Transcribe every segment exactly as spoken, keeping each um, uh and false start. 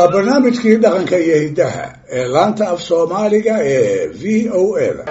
waa barnaamijkii dhaqanka iyo hidaha ee laanta af Soomaaliga ee V O A da.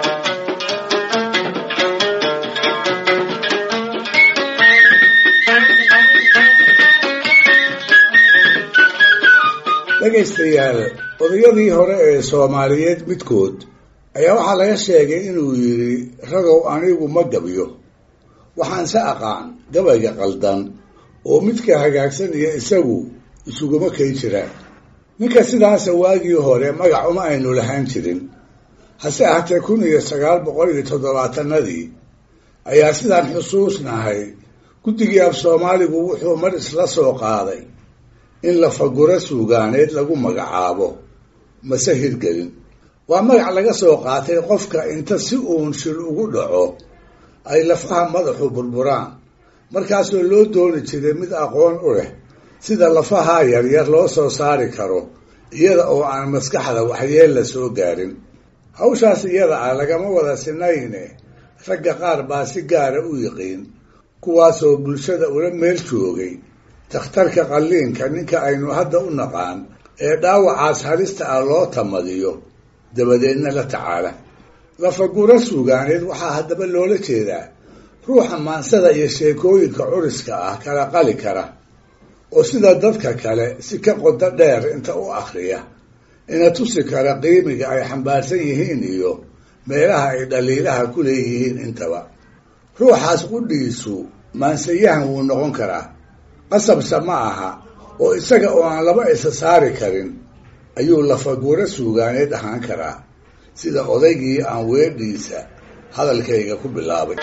dhegaystayaal odayadii hore ee Soomaaliyeed midkood ayaa waxaa laga sheegay inuu yiri ragow anigu ma gabiyo waxaan sa aqaan gabayga qaldan oo midka hagaagsan iyo isagu isuguma kay jiraan ninka sidaas waagii hore magac uma aynu lahaan jirin hase ahaatee kun iyo sagaal boqol iyo toddobaatanadii ayaa sidaan xusuusnahay guddigii af Soomaaligu wuxuu mar isla soo qaaday in la fagura suugaaneed lagu magacaabo mase hirgelin waa magac laga soo qaatay qofka inta si uun shil ugu dhaco ay lafaha madaxu burburaan markaasoo loo dooni jiray mid aqoon u leh sida lafaha yar yar loo soo saari karo iyada oo aan maskaxda waxyeel la soo gaarin hawshaas iyada ah lagama wada sinayne ragga qaar baa si gaara u yiqiin kuwaasoo bulshada ula meel joogay takhtarka qalliinka ninka aynu hadda u naqaan ee dhaawacaas halista ah loo tamadiyo dabadeedna la tacaala lafagura suugaaneed waxaa haddaba loola jeedaa ruuxa maansada iyo sheekooyinka curiska ah kala qali kara oo sida dadka kale si ka qodo dheer inta u akhriya ina tusi kara qiimiga ay xambaarsan yihiin iyo meelaha ay dhaliilaha ku leeyihiin intaba ruuxaas qudhiisu maansayahan wuu noqon karaa qasabsa ma aha oo isaga oo aan laba isa saari karin ayuu lafagura suugaaneed ahaan karaa sida odaygii aan weedhiisa hadalkayga ku bilaabay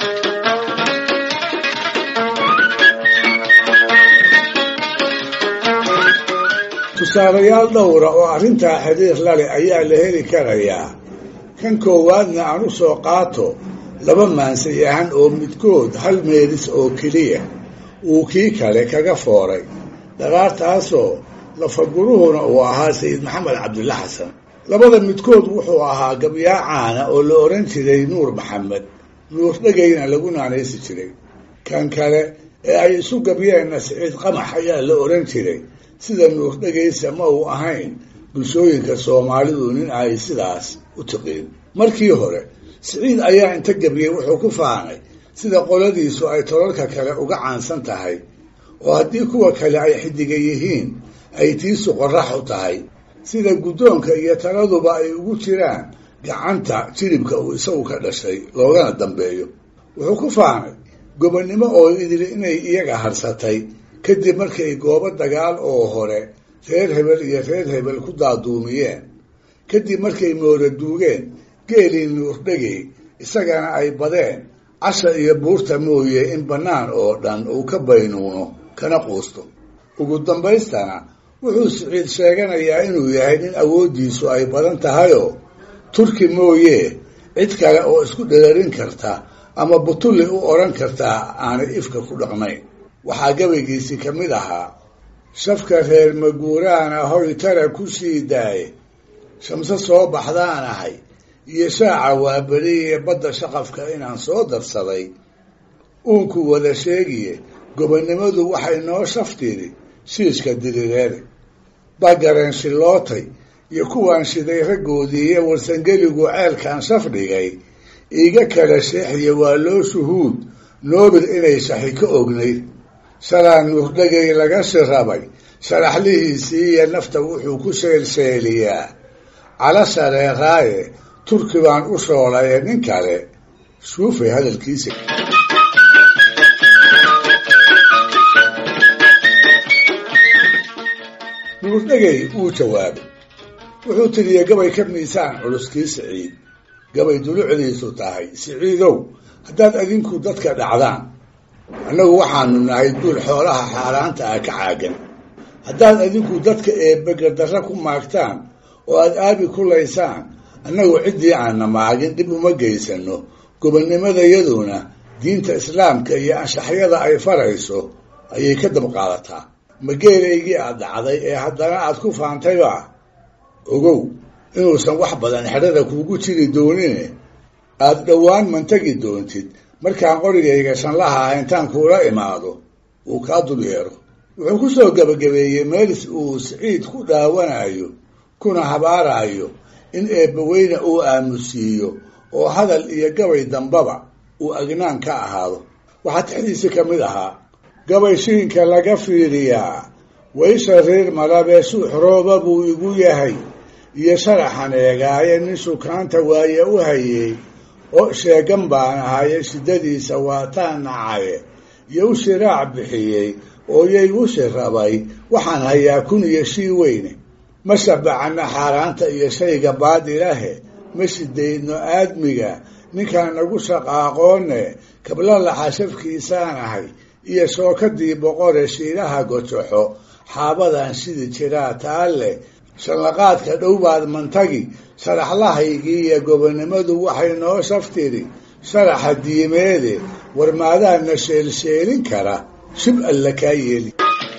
tusaalayaal dhowra oo arrintaa xiriir la leh ayaa la heli karayaa kan koowaadna aan u soo qaato laba maansayahan oo midkood hal meelis oo keliya uu kii kale kaga fooray dhaqaartaasoo lafaguruhuna uu ahaa sayid maxamed cabdulla xasan labada midkood wuxuu ahaa gabyaa caana oo la oran jiray nuur maxamed nuur dhegayna lagu naanaysi jiray kan kale ee ay isu gabyeenna siciid qamax ayaa la oran jiray sida nuur dhegaysa ma uu ahayn bulshooyinka Soomaalidu nin ay sidaas u taqeen markii hore siciid ayaa inta gabyay wuxuu ku faanay sida qoladiisu ay tolalka kale uga caansan tahay oo haddii kuwa kale ay xidiga yihiin ay tiisu qorax u tahay sida guddoonka iyo taladuba ay ugu jiraan gacanta jilibka uu isagu ka dhashay loogana dambeeyo wuxuu ku faanay gobonnimo oo idil inay iyaga harsatay kadib markay goobo dagaal oo hore reer hebel iyo reer hebel ku daaduumiyeen kadib markay moora duugeen geelii nuur dhegay isagana ay badeen casha iyo buurta mooye in bannaan oo dhan uu ka baynuuno kana quusto ugu dambaystana wuxuu siciid sheeganayaa inuu yahay nin awooddiisu ay badan tahayoo turki mooye cid kale oo isku dherarin karta ama butulli u odhan kartaa aanay ifka ku dhaqnayn waxaa gabaygiisii ka mid ahaa shafka reer maguuraana hoy tara ku sii daaye shamse soo baxdaan ahay iyo shaaca waa beriye badda shaqafka inaan soo darsaday uunku wada sheegiye gobonnimadu waxay noo shaftiri shiishka dirireede bagareen shilootay iyo kuwaan shiday raggoodii iyo warsangeligu ceelkaan shaf dhigay iiga kala sheexiya waa loo shuhuud noobir inay shaxi ka ognayd shalaa nuurdhagay laga shirabay sharaxlihiisii iyo nafta wuxuu ku sheelsheeliyaa cala shareeraaye turki baan u shoolaye nin kale shuufay hadalkiisa nuurdhagay uu jawaabay wuxuu tiriyey gabay ka miisaan culuskii siciid gabay dulucdiisu tahay siciidow haddaad adinku dadka dhacdaan annagu waxaanu nahay duul xoolaha xaaraanta ah ka caagan haddaad adinku dadka eebbegadarra ku maagtaan oo aad aabi ku laysaan annagu ciddii aanna maagin dhib uma geysano gobonnimadayaduna diinta islaamka iyo anshaxyada ay farayso ayay ka dabqaadataa mageelaygii aad dhacday ee haddana aad ku faantayba ogow inuusan wax badan xedhada kuugu jiri doonine aad dhowaan mantagi doontid markaan qorigayga shanlaha intaan kuula imaado uu kaa dul yeero wuxuu ku soo gebagabeeyey meelis uu siciid ku dhaawanayo kuna habaarayo in eebbaweyne uu aamusiiyo oo hadal iyo gabay dambaba uu agnaan ka ahaado. waxaa tixdiisi ka mid ahaa: gabay shiinka laga fiiriyaa waysha reer malabee suux rooba buu igu yahay, iyo sharaxan eegaaye nin sukaanta waaye u hayey, oo sheegan baan ahaye shiddadiisa waataan nacaye, iyo u shiraac bixiyey oo yay u shirabay, waxaan hayaa kun iyo shii weyne. ma shabacana xaaraanta iyo shayga baadilahe, ma shidaydno aadmiga ninkaan nagu shaqaaqoone, kabla laxashafkiisaan ahay iyo shookadii boqore shiilaha gojoxo, xaabadan shidi jiraa taalle, shanlaqaadka dhowbaad mantagi, sharaxlahaygii iyo gobonimadu waxay noo shaftiri, sharaxa diimeede warmaadaana sheelsheelin kara, shib alla kaa yeeli.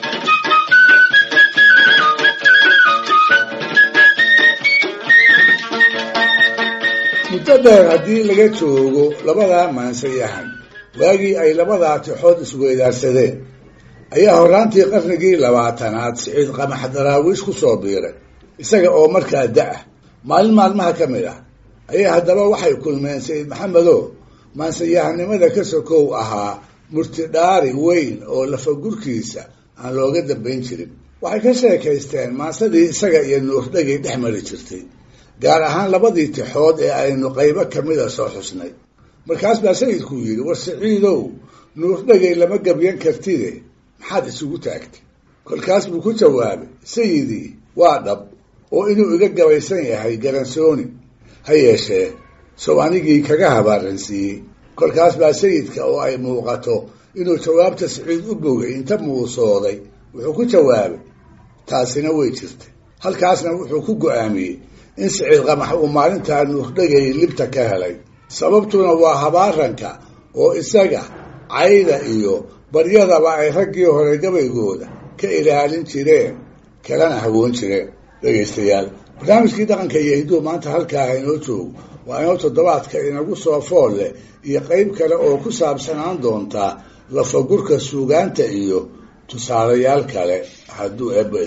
muddo dheer haddii laga joogo labadaa maansayahan, waagii ay labadaa tixood isweydaarsadeen, ayaa horraantii qarnigii labaatanaad siciid qamax daraawiish ku soo biiray, isaga oo markaa da-ah. maalin maalmaha ka mid ah ayaa haddaba waxay kulmeen sayid maxamedo maansayahanimada ka sokow ahaa murtidhaari weyn oo lafagurkiisa aan looga dambayn jirin. waxay ka sheekaysteen maansadii isaga iyo nuurdhagay dhex mari jirtay, gaar ahaan labadii tixood ee aynu qaybo ka mida soo xusnay. markaas baa sayidku yidhi: war siciidow, nuurdhagay lama gabyan kartide maxaad isugu taagtay? kolkaas buu ku jawaabay: sayidii, waa dhab oo inuu iga gabaysan yahay garansooni, ha yeeshee sow anigii kaga habaaransiiyey. kolkaas baa sayidka oo ay muuqato inuu jawaabta siciid u bogay inta muusooday wuxuu ku jawaabay: taasina way jirtay. halkaasna wuxuu ku go-aamiyey in siciid qamax uu maalintaa nuurdhagay libta ka helay, sababtuna waa habaaranka oo isaga cayda iyo baryadaba ay raggii hore gabaygooda ka ilaalin jireen kalana hawoon jireen. dhegaystayaal, barnaamijkii dhaqanka iyo hidduu maanta halkaa inoo joogo waa inoo toddobaadka inagu soo fool leh iyo qayb kale oo ku saabsanaan doontaa lafagurka suugaanta iyo tusaalayaal kale hadduu eebbe.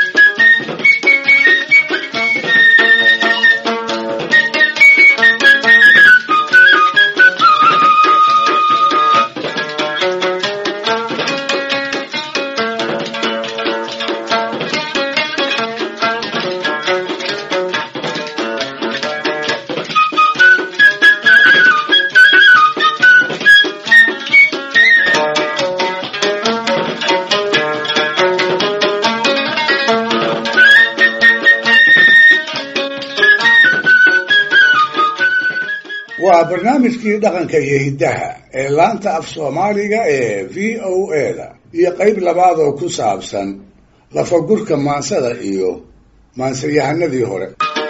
waa barnaamijkii dhaqanka iyo hiddaha ee laanta af soomaaliga ee v o a da iyo qayb labaad oo ku saabsan lafagurka maansada iyo maansayahanadii hore.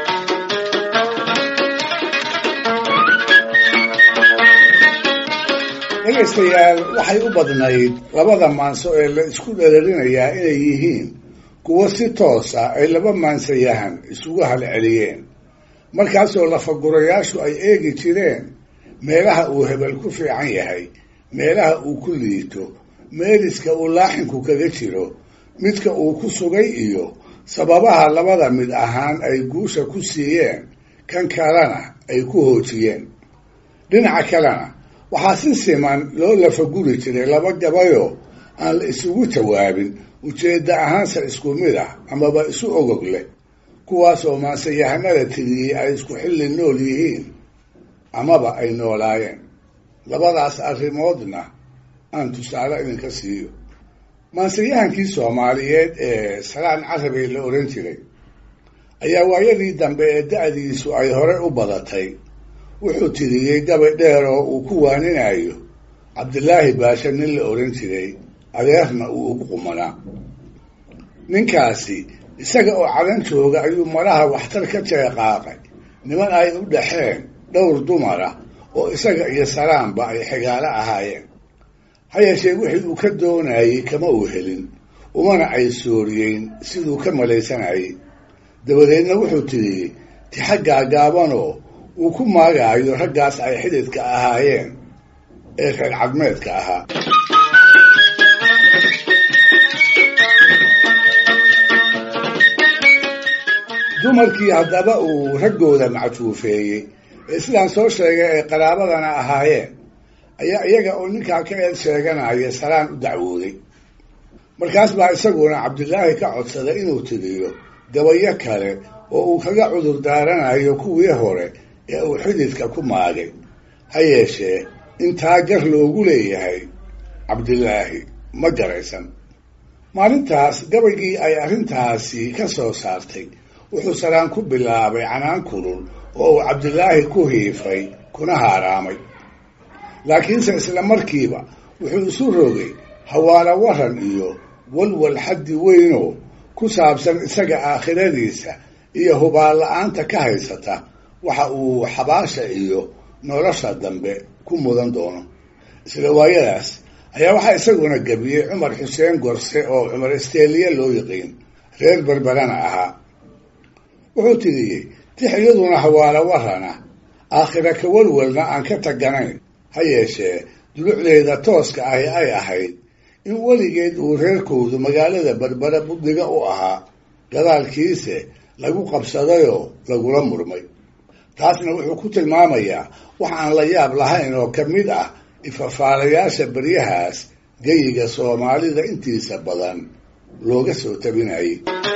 dhegaystayaal, waxay u badnayd labada maanso ee la isku dherarinayaa inay yihiin kuwo si toosa ay laba maansayahan isugu halceliyeen, markaasoo lafagurayaashu ay eegi jireen meelaha uu hebel ku fiican yahay, meelaha uu ku liito, meeliska uu laaxinku kaga jiro, midka uu ku sugay iyo sababaha labada mid ahaan ay guusha ku siiyeen, kan kalena ay ku hoojiyeen. dhinaca kalena waxaa si siman loo lafaguri jiray laba gabayoo aan la isugu jawaabin, ujeedda ahaanse isku mid ah amaba isu ogog leh, kuwaasoo maansayahanada tiriyey ay isku xilli nool yihiin amaba ay noolaayeen. labadaas arrimoodna aan tusaale idinka siiyo. maansayahankii soomaaliyeed ee salaan carabey la oran jiray ayaa waayadii dambe ee da-diisu ay hore u badatay wuxuu tiriyey gabay dheer oo uu ku waaninayo cabdilaahi baashe nin la oran jiray, adeerna uu ugu qumanaa. ninkaasi isaga oo cadan jooga ayuu maraha waxtar ka jeeqaaqay niman ay u dhaxeen dhowr dumara oo isaga iyo salaanba ay xigaalo ahaayeen. ha yeeshee wixii uu ka doonayey kama uu helin, umana ay sooriyeyn siduu ka malaysanayay. dabadeedna wuxuu tiriyey tixa gaagaabanoo uu ku maagaayo raggaas ay xididka ahaayeen ee reer cadmeedka ahaa. dumarkii haddaba uu raggooda macjuufeeyey ee sidaan soo sheegay ay qaraabadana ahaayeen ayaa iyaga oo ninkaa ka eed sheeganaya salaan u dacwooday. markaas baa isaguna cabdilaahi ka codsaday inuu tiriyo gabayo kale oo uu kaga cudur daaranayo kuwii hore ee uu xididka ku maagay. ha yeeshee intaa gar loogu leeyahay cabdilaahi ma garaysan. maalintaas gabaygii ay arrintaasi ka soo saartay wuxuu salaan ku bilaabay canaan kulul oo uu cabdilaahi ku hiifay kuna haaraamay. laakiinse isla markiiba wuxuu isu rogay hawaala waran iyo walwal xaddi weynoo ku saabsan isaga aakhiradiisa iyo hubaal la-aanta ka haysata waxa uu xabaasha iyo nolosha dambe ku mudan doono. isla waayadaas ayaa waxaa isaguna gebiyey cumar xuseen gorse oo cumar isteeliye loo yiqiin, reer berberana ahaa. wuxuu tiriyey tix iyaduna hawaala warana, aakhira ka walwalna aan ka taganayn. ha yeeshee dulucdeeda tooska ahi ay ahayd in weligeed uu reerkoodu magaalada berbera buddiga u ahaa, gadaalkiise lagu qabsadayoo lagula murmay. taasna wuxuu ku tilmaamayaa wax aan la yaab lahayn oo ka mid ah ifafaalayaasha beryahaas geyiga soomaalida intiisa badan looga soo tabinayay.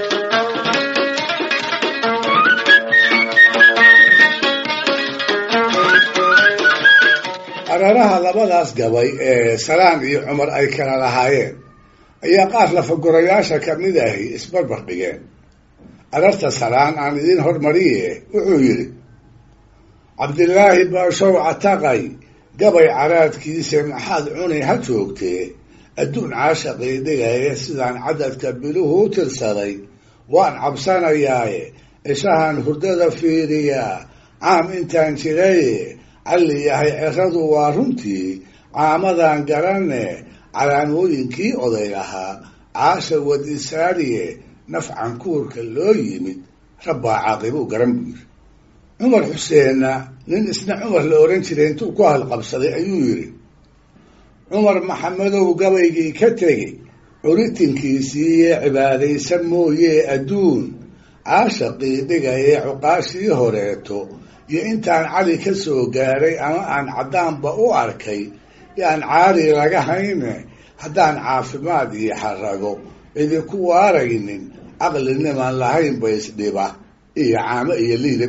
araraha labadaas gabay ee salaan iyo cumar ay kala lahaayeen ayaa qaar lafagorayaasha ka mid ahi isbarbar dhigeen. ararta salaan aan idiin hormariye wuxuu yidhi: cabdilaahi baashow cataqay gabay caraadkiisa maxaad cunay ha joogtee, adduun caashaqii dhigaya sidaan cadadka biluhu u tirsaday, waan cabsanayaaye ishahan hurdada fiiriyaa, caam intaan jiraye calli yahay ceradu waa runtii, caamadan garanne calaamooyinkii oday lahaa, caasha wad isaariye nafcan kuurka loo yimid, rabbaa caaqibu garan buu yidhi. cumar xuseenna nin isna cumar la ohan jiray intuu ku halqabsaday ayuu yidhi: cumar maxamedow gabaygii ka tegey curitinkiisiiye cibaadaysan mooyee adduun, caashaqii dhigayee cuqaashii horeeto iyo intaan cali ka soo gaaray ama aan caddaanba u arkay yaan caari laga hayne, haddaan caafimaad iyo xarago idinku waaraynin, caqlinimaan lahayn ba isdhiba iyo caamo iyo liida.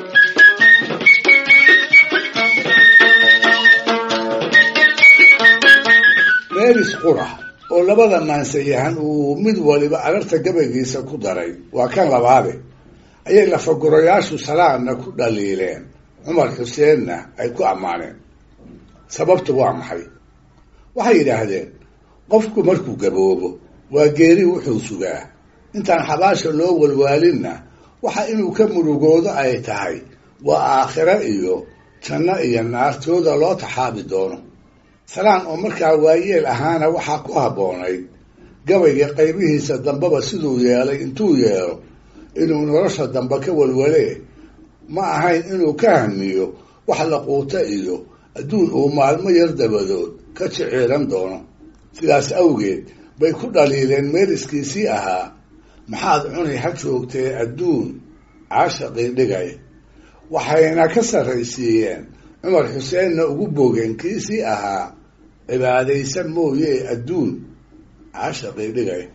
meelis qura oo labada maansayahan uu mid waliba ararta gabaygiisa ku daray waa kan labaade ayay lafagurayaashu salaanna ku dhaliileen, cumar xuseenna ay ku ammaaneen. sababtu waa maxay? waxay yidhaahdeen qofku markuu gaboobo waa geeri wuxuu sugaa, intaan xabaasha loo walwaalinna waxa inuu ka murugoodo ay tahay waa aakhiro iyo janno iyo naartooda loo taxaabi doono. salaan oo markaa waayeel ahaana waxaa ku habboonayd gabayga qaybihiisa dambeba siduu yeelay intuu yeelo inuu nolosha dambe ka walwalee, ma ahayn inuu ka hamiyo wax la quuto iyo adduun uu maalmo yar dabadood ka jiciiran doono. sidaas awgeed bay ku dhaliileen meeliskiisii ahaa maxaad cunay ha joogtee adduun caashaqii dhigay, waxayna ka sarraysiiyeen cumar xuseenna ugu boogeen kiisii ahaa cibaadaysan mooyee adduun caashaqii dhigay.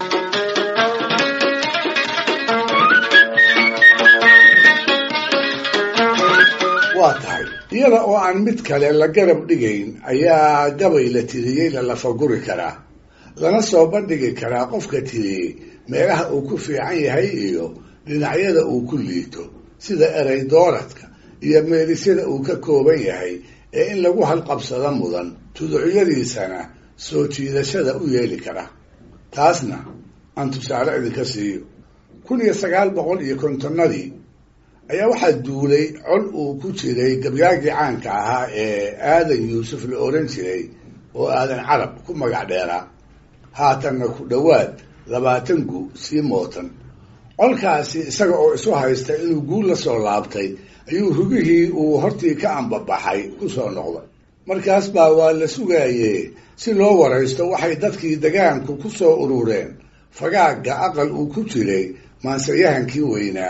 waa tahay iyada oo aan mid kale la garab dhigayn ayaa gabay la tiriyey la lafaguri karaa, lana soo bandhigi karaa qofka tiriyey meelaha uu ku fiican yahay iyo dhinacyada uu ku liito, sida erey dooradka iyo meelisyada uu ka kooban yahay ee in lagu halqabsado mudan, tuducyadiisana soo jiidashada u yeeli kara. taasna aan tusaale idinka siiyo. kun iyo sagaal boqol iyo kontonnadii ayaa waxaa duulay col uu ku jiray gabyaagii caanka ahaa ee aadan yuusuf la oran jiray oo aadan carab ku magac dheeraa, haatanna ku dhowaad labaatan gu sii mootan. colkaasi isaga oo isu haysta inuu guul la soo laabtay ayuu rugihii uu hortii ka ambabaxay ku soo noqday. markaas baa waa la sugaayee si loo waraysto waxay dadkii degaanku ku soo urureen fagaagga aqal uu ku jiray maansayahankii weynaa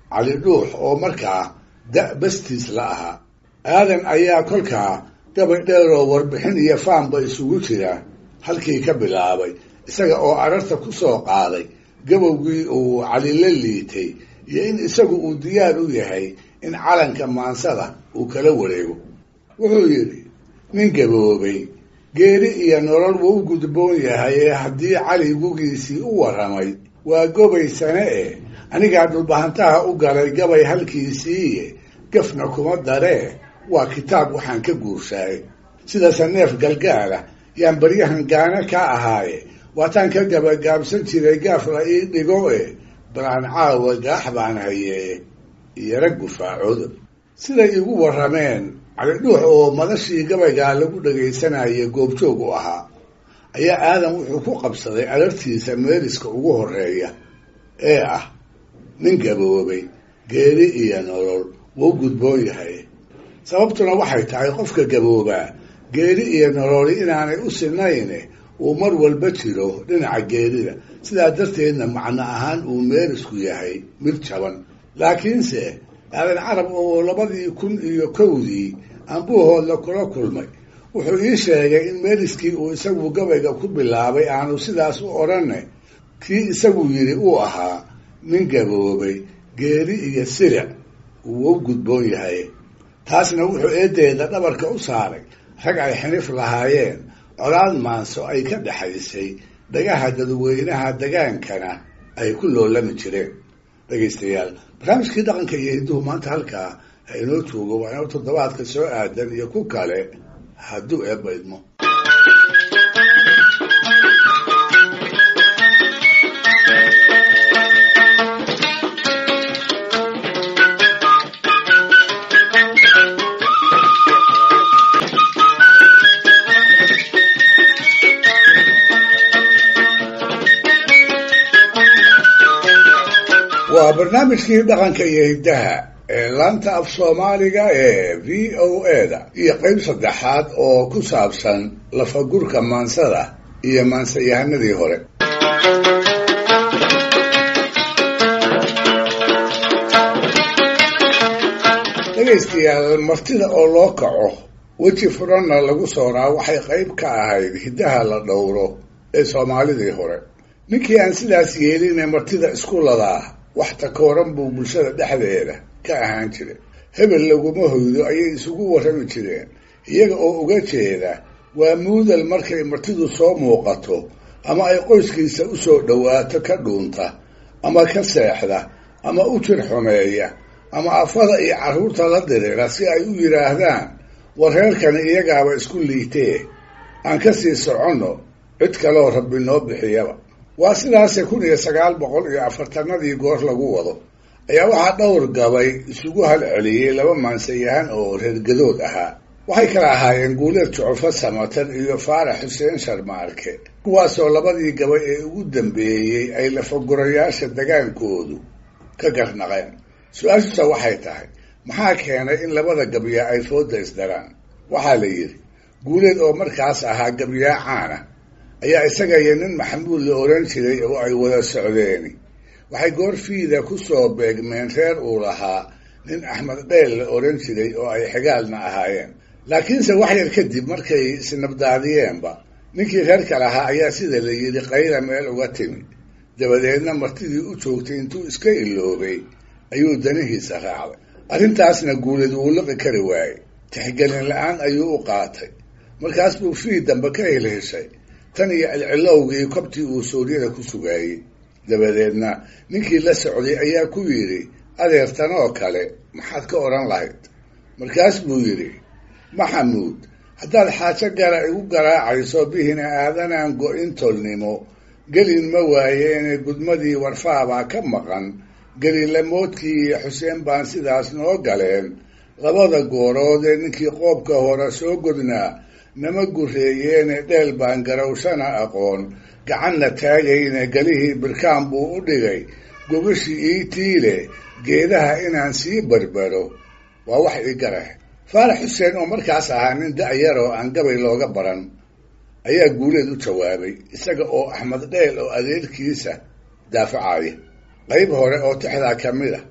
cali dhuux oo markaa da' bastiis la ahaa. aadan ayaa kolkaa gabay dheer oo warbixin iyo faanba isugu jira halkii ka bilaabay, isaga oo ararta ku soo qaaday gabowgii uu cali la liitay iyo in isagu uu diyaar u yahay in calanka maansada uu kala wareego. wuxuu yidhi, nin gaboobay geeri iyo nolol wuu u gudboon yahay ee haddii cali gugiisii u warramay waa gobaysane eh anigaa dhulbahantaha u galay gabay halkiisiiye gafna kuma daree waa kitaab waxaan ka guurshaay. sidasa neef galgaala yaan baryahan gaana ka ahaaye waataan ka gabagaabsan jiray gaaf la ii dhigo e balaan caawa gaax baan hayee iyo rag gufaacooda. siday igu warrameen cali dhuux oo madashii gabaygaa lagu dhagaysanayay goobjoog u ahaa ayaa aadan wuxuu ku qabsaday alartiisa meeriska ugu horreeya ee ah nin gaboobay geeri iyo nolol wuu gudboon yahay. sababtuna waxay tahay qofka gaboobaa geeri iyo nololi inaanay u sinayne uu mar walba jiro dhinaca geerida, sidaa darteedna macno ahaan uu meerisku yahay mid jaban. laakiinse aadan carab oo labadii kun iyo kowdii ambuuhoodla kula kulmay wuxuu ii sheegay in meeriskii uu isagu gabayga ku bilaabay aanu sidaas u odhanne kii isagu yidhi uu ahaa nin gaboobay geeri iyo siric uu u gudboon yahay. taasna wuxuu eedeeda dhabarka u saaray rag ay xinif lahaayeen, colaad maanso ay ka dhexaysay, dhagaha dadweynaha degaankana ay ku loolami jireen. dhegaystayaal, barnaamijkii dhaqanka iyo hidduhu maanta halkaa ha inoo joogo, waa inoo toddobaadka soo aadan iyo ku kale hadduu eebba idmo. waa barnaamijkii dhaqanka iyo hiddaha ee laanta af soomaaliga ee v o a da iyo qayb saddexaad oo ku saabsan lafagurka maansada iyo maansayahanadii hore. dhegaystayaal, martida oo loo kaco weji furanna lagu sooraa waxay qayb ka ahayd hiddaha la dhowro ee soomaalidii hore. ninkii aan sidaas yeeline martida isku ladaa wax takooran buu bulshada dhexdeeda ka ahaan jiray. hebel laguma hoydo ayay isugu warrami jireen, iyaga oo uga jeeda waa muudal markay martidu soo muuqato ama ay qoyskiisa u soo dhowaato ka dhuunta ama ka seexda ama u jir xumeeya ama afada iyo carruurta la dirira si ay u yidhaahdaan war reerkani iyagaaba isku liitee aan ka sii soconno cid kaloo rabbi noo bixiyaba. waa sidaase kun iyo sagaal boqol iyo afartanadii goor lagu wado ayaa waxaa dhowr gabay isugu halceliyey laba maansayahan oo reergadood ahaa. waxay kala ahaayeen guuleed jucufo samatan iyo faarax xuseen sharmaarke, kuwaasoo labadii gabay ee ugu dambeeyey ay lafagurayaasha dagaankoodu ka garnaqeen. su-aashusa waxay tahay, maxaa keenay in labada gabyaa ay fooda isdaraan? waxaa la yidhi guuleed oo markaas ahaa gabyaa caana ayaa isaga iyo nin maxamuud la oran jiray oo ay wada socdeeni waxay goorfiida ku soo beegmeen reer uu lahaa nin axmed dheel la oran jiray oo ay xigaalna ahaayeen. laakiinse wax yar kadib markay isnabdaadiyeenba ninkii reerka lahaa ayaa sida la yidhi qayla meel uga timi, dabadeedna martidii u joogtay intuu iska iloobay ayuu danihiisa raacday. arrintaasna guuleed wuu liqi kari waayey, tixgelin la-aan ayuu u qaatay. markaas buu fii dambe ka helheshay tan iyo cilcilowgii kobtii uu suuryada ku sugaayey. dabadeedna ninkii la socday ayaa ku yidhi, adeertan oo kale maxaad ka odhan lahayd? markaas buu yidhi, maxamuud, haddaad xaajo gara igu garaacayso bihina aadanaan go-in tolnimo gelin ma waayeene gudmadii warfaabaa ka maqan, gelilamoodkii iyo xuseen baan sidaas noo galeen. labada goorood ee ninkii qoobka hore soo godnaa nama gureeyeene dheel baan garawshana aqoon, gacanna taagayne galihii birkaan buu u dhigay, gogashii ii tiile geedaha inaan sii barbaro waa wax ii garah. faarax xuseen oo markaas ahaa nin da-yar oo aan gabay looga baran ayaa guuleed u jawaabay, isaga oo axmed dheel oo adeerkiisa daafacaya. qayb hore oo tixdaa ka mid a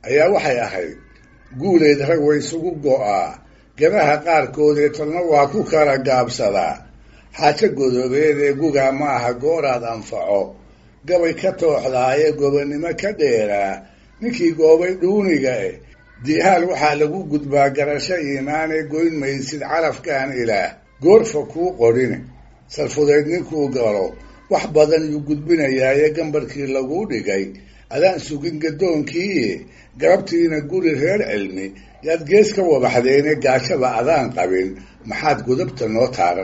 ayaa waxay ahayd guuleed rag way isugu go'aa gabaha qaarkoodee talna waa ku kala gaabsadaa xaajo godoobeed ee gugaa ma aha gooraad anfaco gabay ka tooxdaaye gobonnimo ka dheeraa ninkii goobay dhuuniga eh diihaal waxaa lagu gudbaa garasho iimaanee goyn maysid calafkaan ilaah goorfa kuu qorine salfudeed ninkuu galo wax badan yuu gudbinayaaye gambarkii laguu dhigay adaan sugin gaddoonkiiye garabtiina guri reer cilmi yaad gees ka wabaxdeene gaashaba adaan qabin maxaad gudubta noo taaran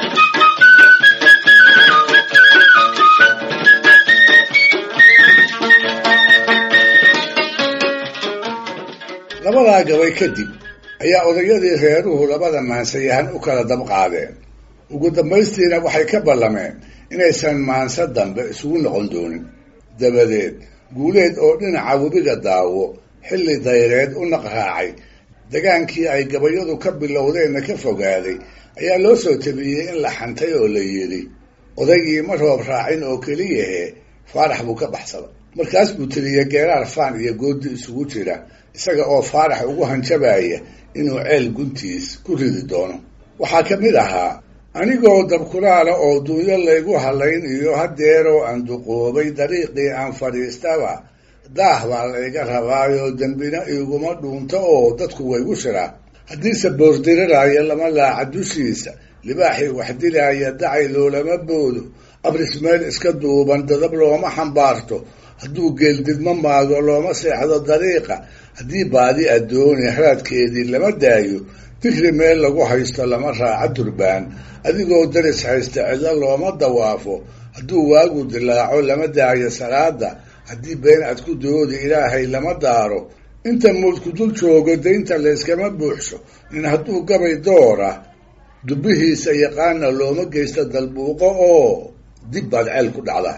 labadaa gabay kadib ayaa odayadii reeruhu labada maansayahan u kala dab qaadeen ugu dambaystiina waxay ka ballameen inaysan maanso dambe isugu noqon doonin dabadeed guuleed oo dhinaca webiga daawo xilli dayreed u naqraacay degaankii ay gabayadu ka bilowdeenna ka fogaaday ayaa loo soo tabiyey in la xantay oo la yidhi odaygii ma roob raacin oo keliyahe faarax buu ka baxsada markaas buu tiriyey geeraar faan iyo goodi isugu jira isaga oo faarax ugu hanjabaya inuu ceel guntiis ku ridi doono waxaa ka mid ahaa anigoo dabkulaala oo duunyo laygu halayn iyo haddeeroo aan duqoobay dariiqii aan fadhiistaba daah baa layga rabaayoo dembina iguma dhuunto oo dadku waygu shiraa haddiise boordiriraayo lama laaca dushiisa libaaxii wax dilaaya dacay loolama boodo abris meel iska duuban dadab looma xambaarto hadduu geeldidma maago looma seexdo dariiqa haddii baadi addooni haraadkeedii lama daayo digri meel lagu haysto lama raaca durbaan adigoo daris haysta cidlo looma dawaafo hadduu waagu dilaaco lama daayo salaada haddii been aad ku doodi ilaahay lama daaro inta muudku dul joogo daynta layskama buuxsho nin hadduu gabay doora dubbihiisa yaqaana looma geysto dalbuuqo oo dib baad ceel ku dhacdaa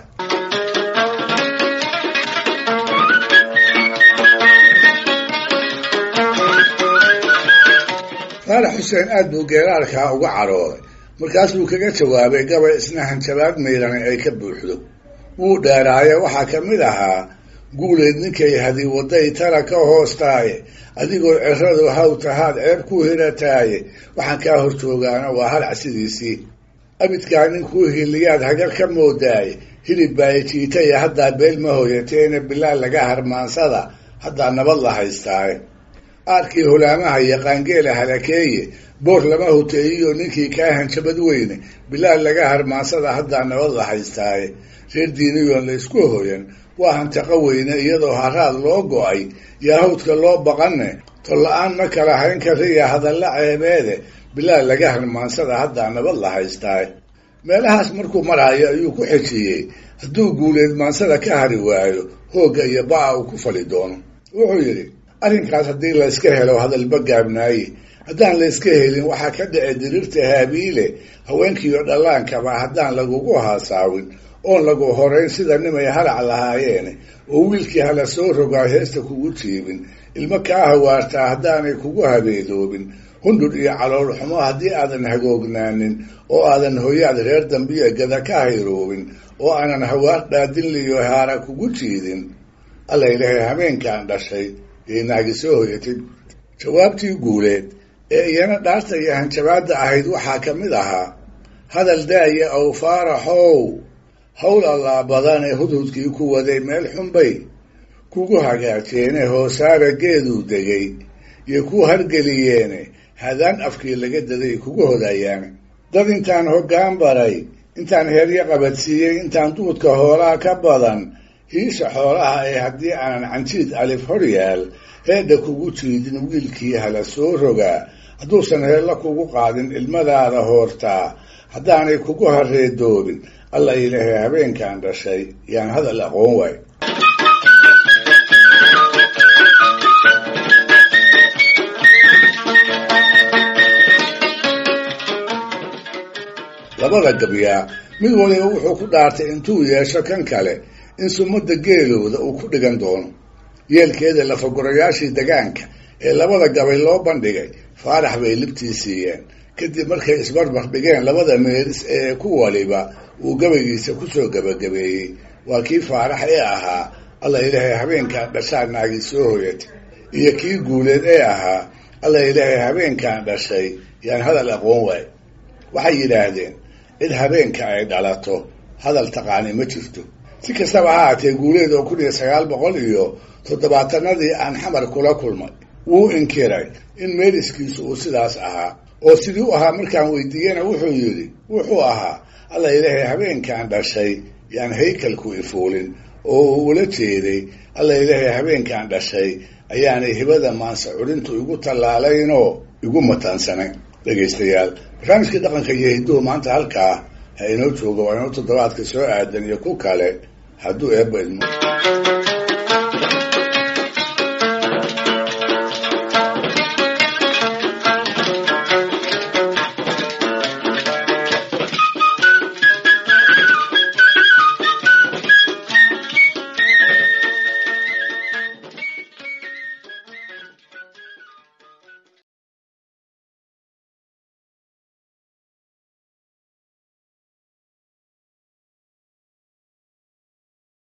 faarax xuseen aad buu geeraarkaa uga carooday markaas buu kaga jawaabay gabay isna hanjabaad mayrani ay ka buuxdo wuu dheeraaye waxaa ka mid ahaa guuleed ninkay hadi waday tala ka hoostaaye adigoo ciradu haw tahaad ceeb ku hirataaye waxaan kaa hor joogaana waa halac sidiisii abidkaa ninkuu hiliyaad hagar ka moodaaye hilib baa jiitaya haddaa beel ma hoyateene bilaal laga harmaansada haddaa nabad la haystaaye aarkii hulaamaha iyo qaangeela halakeeye boor lama hoteeyiyo ninkii kaa hanjabad weyne bilaal laga harmaansada haddaa nabad la haystaaye reer diiniyoon la isku hoyan waa hantaqo weyne iyadoo haraad loo go-ay yaahawdka loo baqanne tolla-aan ma kala hayn kariya hadalla ceebeede bilaal laga harmaansada haddaa nabad la haystaaye meelahaas markuu maraayo ayuu ku xejiyey hadduu guuleed maansada ka hari waayo hoogga iyo ba-a uu ku fali doono wuxuu yidhi arrinkaas haddii layska helo hadalba gaabnaaye haddaan layska helin waxaa ka dhici diriirta haabiile haweenkiiyo dhallaankaba haddaan lagugu haasaawin oon lagu horayn sida nimay halac lahaayeene oo wiilkii hala soo rogaa heesta kugu jiibin ilmo kaa hawaartaa haddaanay kugu habeedoobin hundhur iyo calool xumo haddii aadan hagoognaanin oo aadan hoyaad reer dambiya gada ka hayroobin oo aanan hawaar dhaadinliyo haara kugu jiidin alla ilaahay habeenkaan dhashay ee naagi soo hoyatay jawaabtii guuleed ee iyana dhaarta iyo hanjabaadda ahayd waxaa ka mid ahaa hadal daaya ow faaraxow hawl allaa badanee hudhudkii ku waday meel xunbay kugu hagaajeene hoosaara geeduu degay iyo ku hargeliyeene hadaan afkii laga daday kugu hodayaane dad intaan hoggaan baray intaan heeryo qabadsiiyey intaan duudka hoolaa ka badan hiisha xoolaha ee haddii aanan canjiid alif hor yaal heedha kugu jiidin wiilkii hala soo rogaa hadduusan heella kugu qaadin ilmadaada hoortaa haddaanay kugu hareedoobin alla ilaahay habeenkaan dhashay yaan hadal aqoon waay labada gabyaa mid waliba wuxuu ku dhaartay intuu yeesho kan kale in sumadda geelooda uu ku dhigan doono yeelkeeda lafagurayaashii degaanka ee labada gabay loo bandhigay faarax bay libtii siiyeen kadib markay isbarbar dhigeen labada meeris ee ku waliba uu gabaygiisa kusoo gabagabeeyey waa kii faarax ee ahaa alla ilaahay habeenkaan dhashaan naagii soo hoyatay iyo kii guuleed ee ahaa alla ilaahay habeenkaan dhashay yaan hadal aqoon waay. waxay yidhaahdeen cid habeenka ay dhalato hadal taqaani ma jirto. si kastaba ha haatee guuleed oo kun iyo sagaal boqol iyo toddobaatanadii aan xamar kula kulmay wuu inkiray in meeliskiisu uu sidaas ahaa, oo sidii u ahaa markaan weydiiyena wuxuu yidhi wuxuu ahaa alla ilaahay habeenkaan dhashay yaan haykalku ifuulin, oo uu ula jeeday alla ilaahay habeenkaan dhashay ayaanay hibada maansa culintu igu tallaalaynoo igu mataansanay. dhegaystayaal, barnaamijka dhaqanka iyo hidduhu maanta halkaa ha inoo joogo. waa inuu toddobaadka soo aadan iyo ku kale hadduu eebba idmo.